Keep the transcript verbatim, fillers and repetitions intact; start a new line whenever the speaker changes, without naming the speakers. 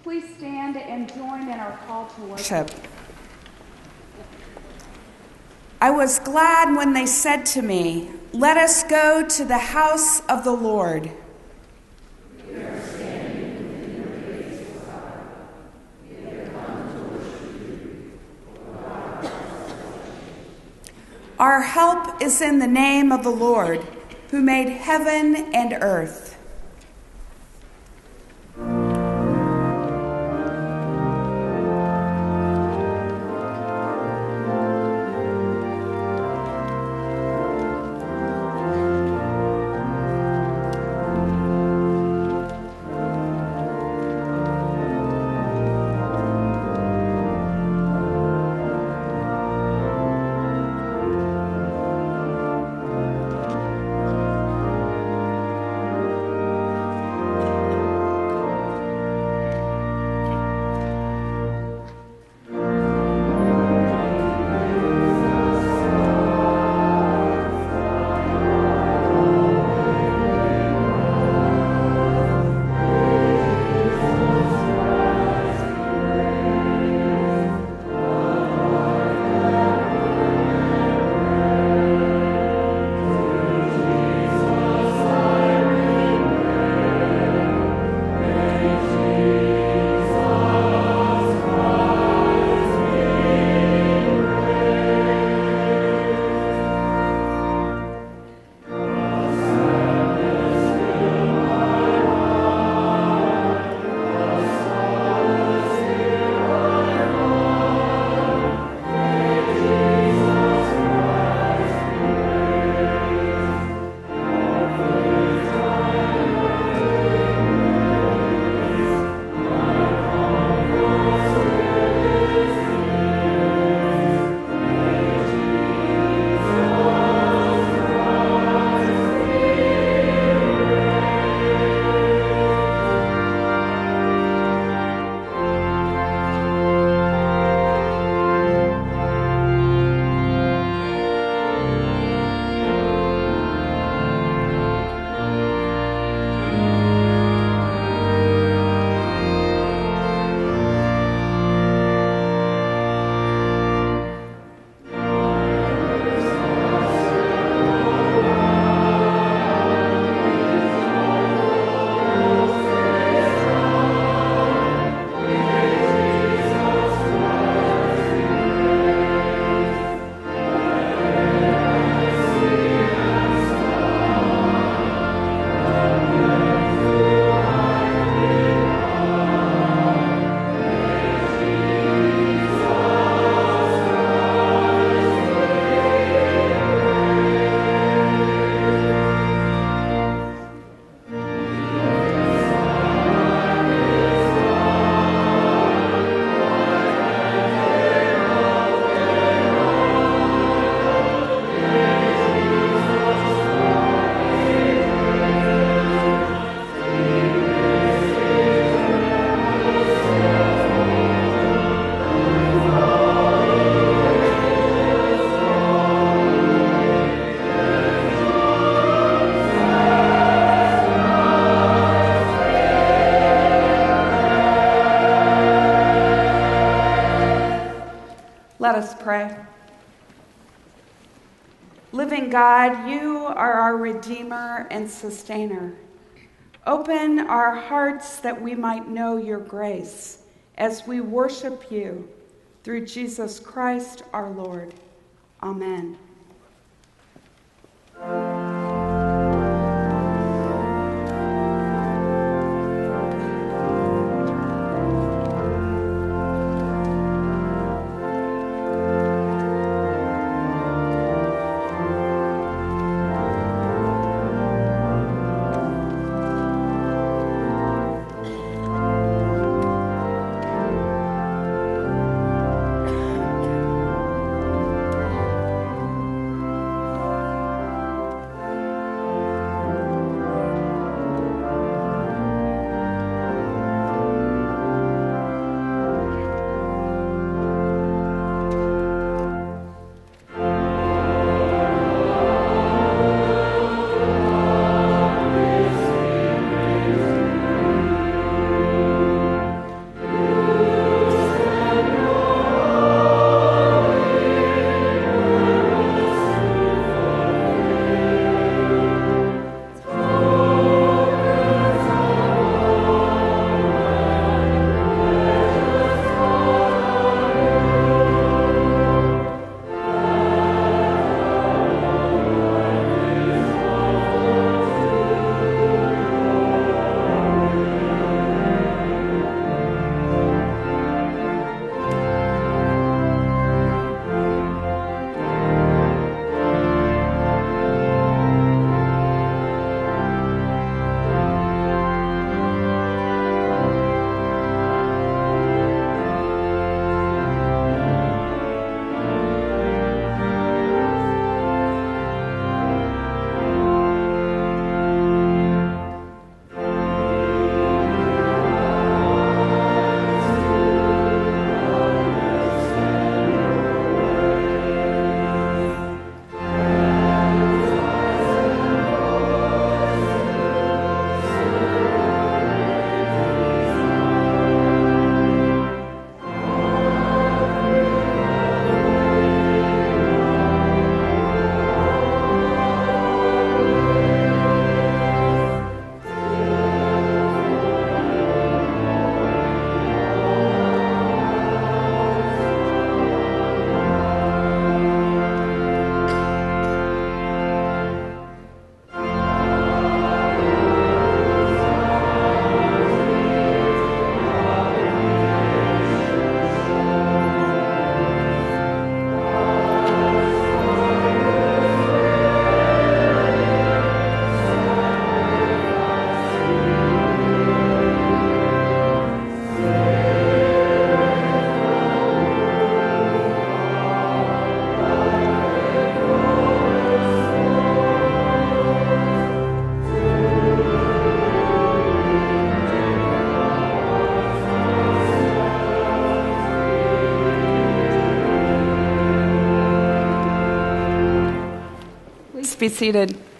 Please stand and join in our call to worship. I was glad when they said to me, "Let us go to the house of the Lord."
We are standing in your gates, O God. We have come to worship you, O God.
Our help is in the name of the Lord, who made heaven and earth. Let us pray. Living God, you are our Redeemer and Sustainer. Open our hearts that we might know your grace as we worship you through Jesus Christ our Lord. Amen. be seated.